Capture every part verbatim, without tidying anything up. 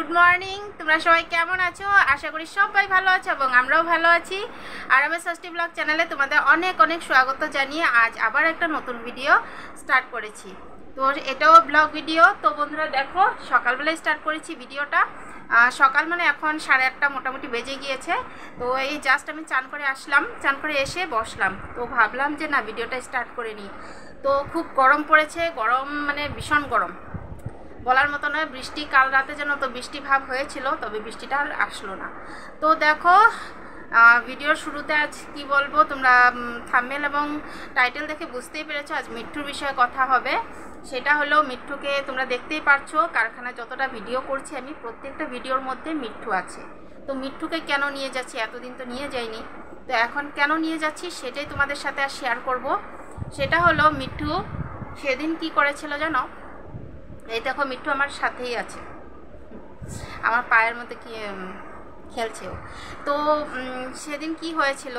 Good morning, তোমরা সবাই কেমন আছো? আশা করি সবাই ভালো আছো এবং আমরাও ভালো আছি। আর আমি ষষ্ঠী ব্লগ চ্যানেলে তোমাদের অনেক অনেক স্বাগত জানিয়ে আজ আবার একটা নতুন ভিডিও স্টার্ট করেছি। তো এটাও ব্লগ ভিডিও। তো বন্ধুরা দেখো, সকালবেলায় স্টার্ট করেছি ভিডিওটা। সকাল মানে এখন সাড়ে আটটা মোটামুটি বেজে গিয়েছে। তো এই জাস্ট আমি চান করে আসলাম, চান করে এসে বসলাম। তো ভাবলাম যে না, ভিডিওটা স্টার্ট করে নিই। তো খুব গরম পড়েছে, গরম মানে ভীষণ গরম, বলার মতো নয়। বৃষ্টি কাল রাতে যেন তো বৃষ্টি ভাব হয়েছিল, তবে বৃষ্টিটা আর আসলো না। তো দেখো, ভিডিওর শুরুতে আজ কি বলবো, তোমরা থাম্বনেল এবং টাইটেল দেখে বুঝতেই পেরেছো আজ মিঠুর বিষয়ে কথা হবে। সেটা হলো, মিঠুকে তোমরা দেখতেই পারছো, কারখানায় যতটা ভিডিও করছি আমি, প্রত্যেকটা ভিডিওর মধ্যে মিঠু আছে। তো মিঠুকে কেন নিয়ে যাচ্ছি, এতদিন তো নিয়ে যাইনি, তো এখন কেন নিয়ে যাচ্ছি সেটাই তোমাদের সাথে আর শেয়ার করব। সেটা হলো, মিঠু সেদিন কি করেছিল জানো? এই দেখো, মিঠু আমার সাথেই আছে, আমার পায়ের মধ্যে কি খেলছেও। তো সেদিন কি হয়েছিল,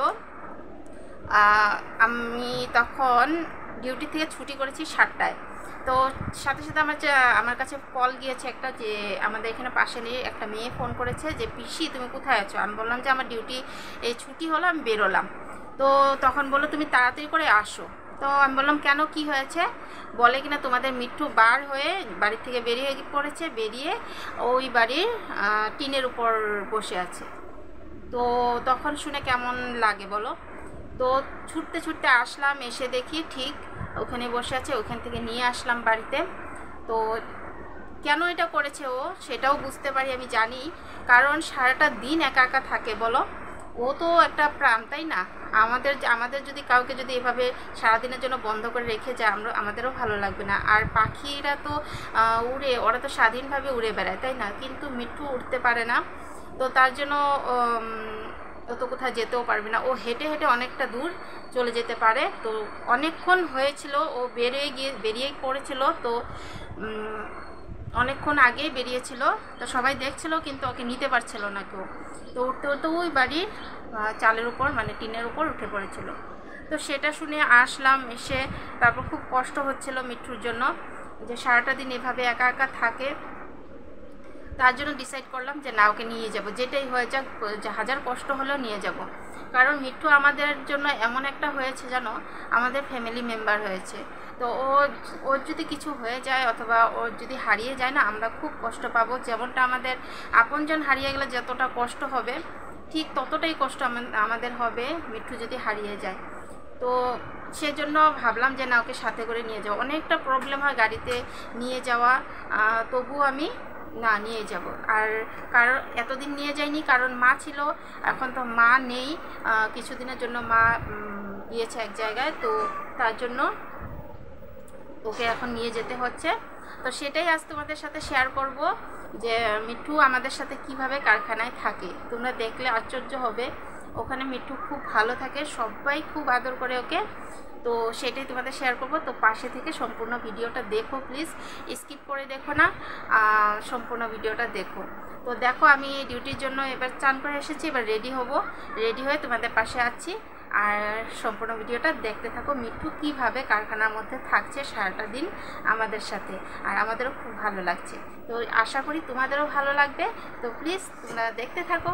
আমি তখন ডিউটি থেকে ছুটি করেছি সাতটায়। তো সাথে সাথে আমার আমার কাছে কল গিয়েছে একটা, যে আমাদের এখানে পাশে নিয়ে একটা মেয়ে ফোন করেছে যে পিসি তুমি কোথায় আছো। আমি বললাম যে আমার ডিউটি এই ছুটি হলো, আমি বেরোলাম। তো তখন বললো তুমি তাড়াতাড়ি করে আসো। তো আমি বললাম কেন, কি হয়েছে? বলে কিনা তোমাদের মিঠু বার হয়ে বাড়ি থেকে বেরিয়ে পড়েছে, বেরিয়ে ওই বাড়ির টিনের উপর বসে আছে। তো তখন শুনে কেমন লাগে বলো? তো ছুটতে ছুটতে আসলাম, এসে দেখি ঠিক ওখানে বসে আছে। ওখান থেকে নিয়ে আসলাম বাড়িতে। তো কেন এটা করেছে ও, সেটাও বুঝতে পারি, আমি জানি। কারণ সারাটা দিন একা একা থাকে বলো, ও তো একটা প্রাণ, তাই না? আমাদের আমাদের যদি কাউকে যদি এভাবে সারাদিনের জন্য বন্ধ করে রেখে যায়, আমরা আমাদেরও ভালো লাগবে না। আর পাখিরা তো উড়ে, ওরা তো স্বাধীনভাবে উড়ে বেড়ায়, তাই না? কিন্তু মিঠু উঠতে পারে না। তো তার জন্য ও তো কোথাও যেতেও পারবে না, ও হেঁটে হেঁটে অনেকটা দূর চলে যেতে পারে। তো অনেকক্ষণ হয়েছিল ও বেরিয়ে গিয়ে বেরিয়ে পড়েছিল। তো অনেকক্ষণ আগেই বেরিয়েছিল, তো সবাই দেখছিল কিন্তু ওকে নিতে পারছিল না কেউ। তো উঠতে উঠতে ওই বাড়ির চালের উপর মানে টিনের উপর উঠে পড়েছিল। তো সেটা শুনে আসলাম, এসে তারপর খুব কষ্ট হচ্ছিল মিঠুর জন্য, যে সারাটা দিন এভাবে একা একা থাকে। তার জন্য ডিসাইড করলাম যে না, ওকে নিয়ে যাব, যেটাই হয়ে যাক, হাজার কষ্ট হলেও নিয়ে যাব। কারণ মিঠু আমাদের জন্য এমন একটা হয়েছে জানো, আমাদের ফ্যামিলি মেম্বার হয়েছে। তো ও ওর যদি কিছু হয়ে যায় অথবা ওর যদি হারিয়ে যায় না, আমরা খুব কষ্ট পাবো। যেমনটা আমাদের আপনজন হারিয়ে গেলে যতটা কষ্ট হবে, ঠিক ততটাই কষ্ট আমাদের হবে মিঠু যদি হারিয়ে যায়। তো সেজন্য ভাবলাম যে না, ওকে সাথে করে নিয়ে যাও। অনেকটা প্রবলেম হয় গাড়িতে নিয়ে যাওয়া, তবু আমি না নিয়ে যাব। আর কারণ এতদিন নিয়ে যাইনি, কারণ মা ছিল, এখন তো মা নেই, কিছুদিনের জন্য মা গিয়েছে এক জায়গায়। তো তার জন্য ওকে এখন নিয়ে যেতে হচ্ছে। তো সেটাই আজ তোমাদের সাথে শেয়ার করব, যে মিঠু আমাদের সাথে কিভাবে কারখানায় থাকে। তোমরা দেখলে আশ্চর্য হবে, ওখানে মিঠু খুব ভালো থাকে, সবাই খুব আদর করে ওকে। তো সেটাই তোমাদের শেয়ার করব। তো পাশে থেকে সম্পূর্ণ ভিডিওটা দেখো প্লিজ, স্কিপ করে দেখো না, সম্পূর্ণ ভিডিওটা দেখো। তো দেখো, আমি ডিউটির জন্য এবার চান করে এসেছি, এবার রেডি হব। রেডি হয়ে তোমাদের পাশে আছি, আর সম্পূর্ণ ভিডিওটা দেখতে থাকো। মিঠু কিভাবে কারখানার মধ্যে থাকছে সারাটা দিন আমাদের সাথে, আর আমাদেরও খুব ভালো লাগছে। তো আশা করি তোমাদেরও ভালো লাগবে। তো প্লিজ তোমরা দেখতে থাকো।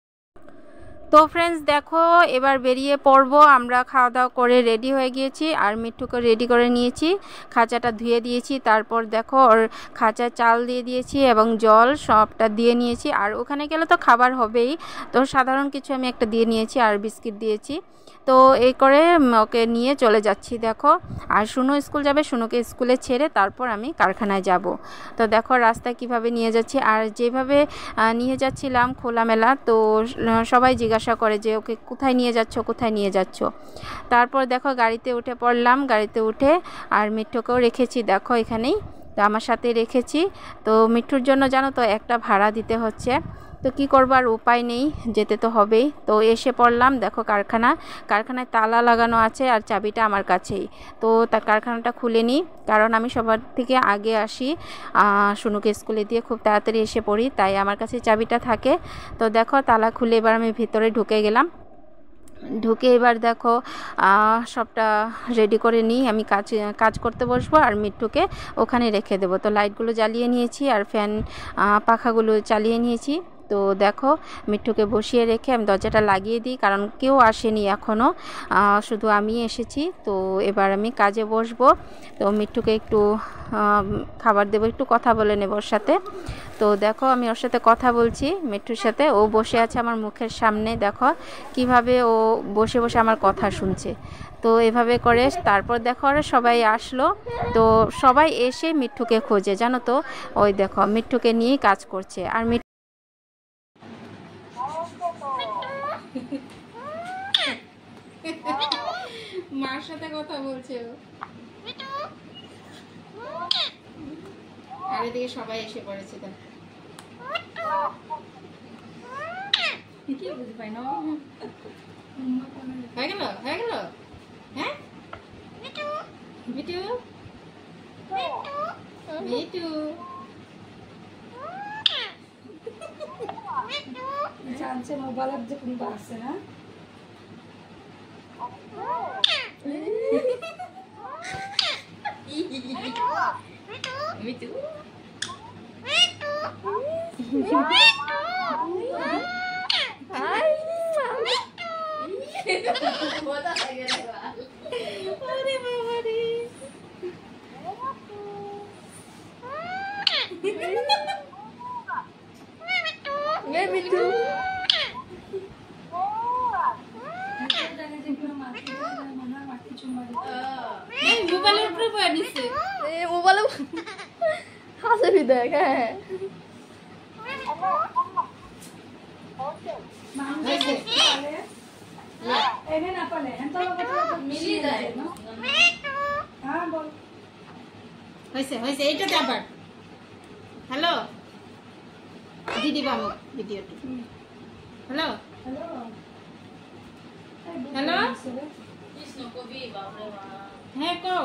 তো ফ্রেন্ডস দেখো, এবার বেরিয়ে পড়বো। আমরা খাওয়া দাওয়া করে রেডি হয়ে গিয়েছি, আর মিঠুকে রেডি করে নিয়েছি, খাঁচাটা ধুয়ে দিয়েছি। তারপর দেখো, ওর খাঁচায় চাল দিয়ে দিয়েছি এবং জল সবটা দিয়ে নিয়েছি। আর ওখানে গেলে তো খাবার হবেই, তো সাধারণ কিছু আমি একটা দিয়ে নিয়েছি, আর বিস্কিট দিয়েছি। তো এই করে ওকে নিয়ে চলে যাচ্ছি দেখো। আর শুনু স্কুল যাবে, শুনুকে স্কুলে ছেড়ে তারপর আমি কারখানায় যাব। তো দেখো রাস্তায় কিভাবে নিয়ে যাচ্ছি, আর যেভাবে নিয়ে যাচ্ছিলাম খোলামেলা, তো সবাই জিজ্ঞাসা করে যে ওকে কোথায় নিয়ে যাচ্ছ, কোথায় নিয়ে যাচ্ছ। তারপর দেখো গাড়িতে উঠে পড়লাম, গাড়িতে উঠে আর মিঠুকেও রেখেছি দেখো এখানেই, তো আমার সাথে রেখেছি। তো মিঠুর জন্য জানো তো একটা ভাড়া দিতে হচ্ছে, তো কি করবো, আর উপায় নেই, যেতে তো হবেই। তো এসে পড়লাম দেখো কারখানা, কারখানায় তালা লাগানো আছে আর চাবিটা আমার কাছেই। তো তার কারখানাটা খুলে নিই, কারণ আমি সবার থেকে আগে আসি, শুনুকে স্কুলে দিয়ে খুব তাড়াতাড়ি এসে পড়ি, তাই আমার কাছে চাবিটা থাকে। তো দেখো তালা খুলে এবার আমি ভিতরে ঢুকে গেলাম। ঢুকে এবার দেখো সবটা রেডি করে নিই, আমি কাজ কাজ করতে বসবো আর মিঠুকে ওখানে রেখে দেবো। তো লাইটগুলো জ্বালিয়ে নিয়েছি আর ফ্যান পাখাগুলো চালিয়ে নিয়েছি। তো দেখো মিঠুকে বসিয়ে রেখে আমি দরজাটা লাগিয়ে দিই, কারণ কেউ আসেনি এখনও, শুধু আমি এসেছি। তো এবার আমি কাজে বসবো। তো মিঠুকে একটু খাবার দেবো, একটু কথা বলে নেব ওর সাথে। তো দেখো আমি ওর সাথে কথা বলছি, মিঠুর সাথে। ও বসে আছে আমার মুখের সামনে, দেখো কিভাবে ও বসে বসে আমার কথা শুনছে। তো এভাবে করে তারপর দেখো ওরা সবাই আসলো। তো সবাই এসে মিঠুকে খোঁজে, জানো তো। ওই দেখো মিঠুকে নিয়েই কাজ করছে। আর মিঠু মার সাথে কথা বলছে, আর এদিকে সবাই এসে পড়েছে। কি বুঝতে পাই না, হয়ে গেল হয়ে গেল। হ্যাঁ মিঠু মিঠু মিঠু জানছে মোবাইলের যে কোন আছে না। মিঠু মোবাইলের উপরে বয়ে নিচ্ছে, মোবাইলে হাসে দেখ। হ্যাঁ হয়েছে হয়েছে এইটাতে আবার হ্যালো দিদি বাবু ভিডিওটি। হ্যালো হ্যালো হ্যাঁ কও।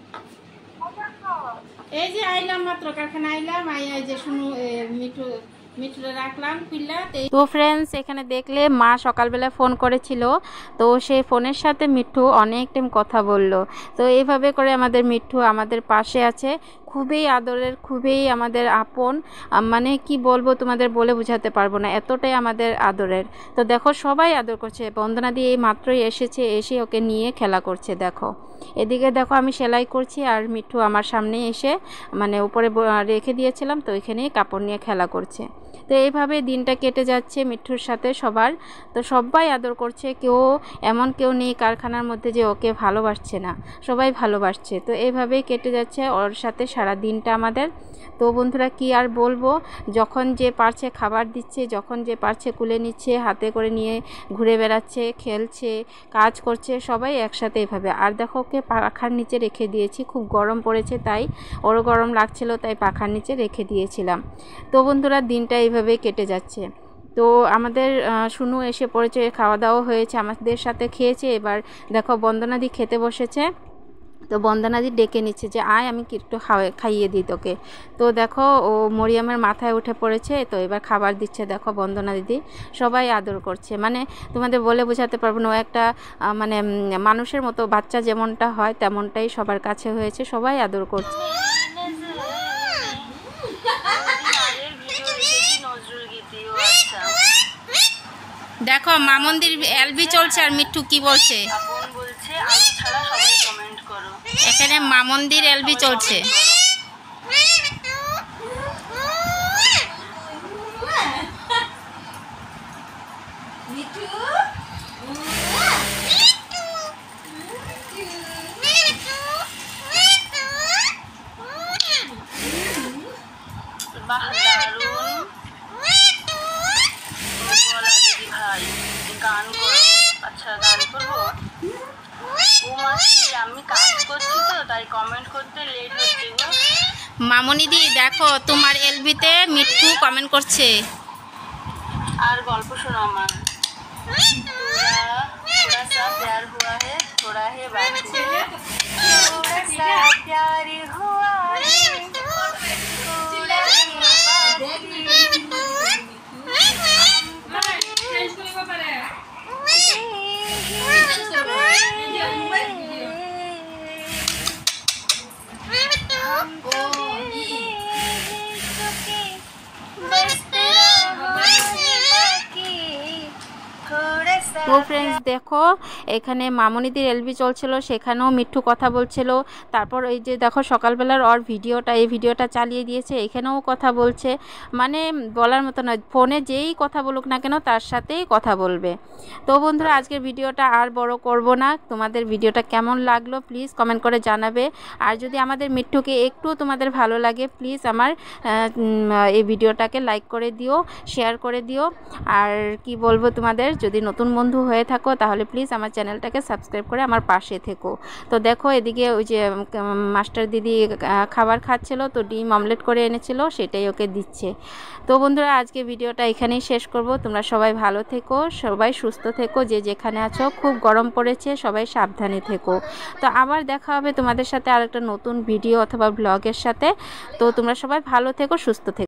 এই যে আইলাম মাত্র কারখানা আইলাম, আই এই যে শুনু মিঠু মিঠুরে রাখলাম খুললা। তো ফ্রেন্ডস এখানে দেখলে মা সকালবেলা ফোন করেছিল, তো সেই ফোনের সাথে মিঠু অনেক টাইম কথা বলল। তো এইভাবে করে আমাদের মিঠু আমাদের পাশে আছে, খুবই আদরের, খুবই আমাদের আপন, মানে কি বলবো তোমাদের বলে বোঝাতে পারবো না, এতটাই আমাদের আদরের। তো দেখো সবাই আদর করছে। বন্দনা দিয়ে এই মাত্রই এসেছে, এসে ওকে নিয়ে খেলা করছে। দেখো এদিকে দেখো আমি সেলাই করছি আর মিঠু আমার সামনে এসে মানে উপরে রেখে দিয়েছিলাম, তো এখানেই কাপড় নিয়ে খেলা করছে। তো এইভাবে দিনটা কেটে যাচ্ছে মিঠুর সাথে সবার। তো সবাই আদর করছে, কেউ এমন কেউ নেই কারখানার মধ্যে যে ওকে ভালোবাসছে না, সবাই ভালোবাসছে। তো এইভাবেই কেটে যাচ্ছে ওর সাথে সারা দিনটা আমাদের। তো বন্ধুরা কি আর বলবো, যখন যে পারছে খাবার দিচ্ছে, যখন যে পারছে কুলে নিচ্ছে, হাতে করে নিয়ে ঘুরে বেড়াচ্ছে, খেলছে, কাজ করছে, সবাই একসাথে এভাবে। আর দেখো ওকে পাখার নিচে রেখে দিয়েছি, খুব গরম পড়েছে তাই, ওরও গরম লাগছিল তাই পাখার নিচে রেখে দিয়েছিলাম। তো বন্ধুরা দিনটা এইভাবেই কেটে যাচ্ছে। তো আমাদের শুনু এসে পড়েছে, খাওয়া দাওয়া হয়েছে, আমাদের সাথে খেয়েছে। এবার দেখো বন্দনাদি খেতে বসেছে। তো বন্দনাদি ডেকে নিচ্ছে যে আয় আমি একটু খাওয়া খাইয়ে দিই তোকে। তো দেখো ও মরিয়মের মাথায় উঠে পড়েছে, তো এবার খাবার দিচ্ছে। দেখো বন্দনা দিদি সবাই আদর করছে, মানে তোমাদের বলে বোঝাতে পারবো না, ও একটা মানে মানুষের মতো, বাচ্চা যেমনটা হয় তেমনটাই সবার কাছে হয়েছে, সবাই আদর করছে। দেখো মামন্দির এলবি চলছে আর মিঠু কি বলছে, এখানে মামন্দির এলবি চলছে। গান করো, আচ্ছা গান করবো। ও মাসি আমি কাজ করছি তো তাই কমেন্ট করতে লেট হচ্ছে গো। মামনি দি দেখো তোমার এলবিতে মিঠু কমেন্ট করছে। আর গল্প শোনো আমার। थोड़ा सा प्यार हुआ है, थोड़ा है बाकी, थोड़ा सा प्यार हुआ है, थोड़ा है बाकी। ও ফ্রেন্ডস দেখো এখানে মামনিদের এলবি চলছিল, সেখানেও মিঠু কথা বলছিল। তারপর এই যে দেখো সকালবেলার ওর ভিডিওটা, এই ভিডিওটা চালিয়ে দিয়েছে, এখানেও কথা বলছে। মানে বলার মতো নয়, ফোনে যেই কথা বলুক না কেন তার সাথেই কথা বলবে। তো বন্ধুরা আজকের ভিডিওটা আর বড় করব না, তোমাদের ভিডিওটা কেমন লাগলো প্লিজ কমেন্ট করে জানাবে। আর যদি আমাদের মিঠুকে একটু তোমাদের ভালো লাগে প্লিজ আমার এই ভিডিওটাকে লাইক করে দিও, শেয়ার করে দিও। আর কি বলবো তোমাদের, যদি নতুন বন্ধু হয়ে থাকো তাহলে প্লিজ আমার চ্যানেলটাকে সাবস্ক্রাইব করে আমার পাশে থেকো। তো দেখো এদিকে ওই যে মাস্টার দিদি খাবার খাচ্ছিল, তো ডিম অমলেট করে এনেছিল, সেটাই ওকে দিচ্ছে। তো বন্ধুরা আজকে ভিডিওটা এখানেই শেষ করব। তোমরা সবাই ভালো থেকো, সবাই সুস্থ থেকো, যে যেখানে আছো। খুব গরম পড়েছে, সবাই সাবধানে থেকো। তো আবার দেখা হবে তোমাদের সাথে আরেকটা নতুন ভিডিও অথবা ব্লগের সাথে। তো তোমরা সবাই ভালো থেকো, সুস্থ থেকো।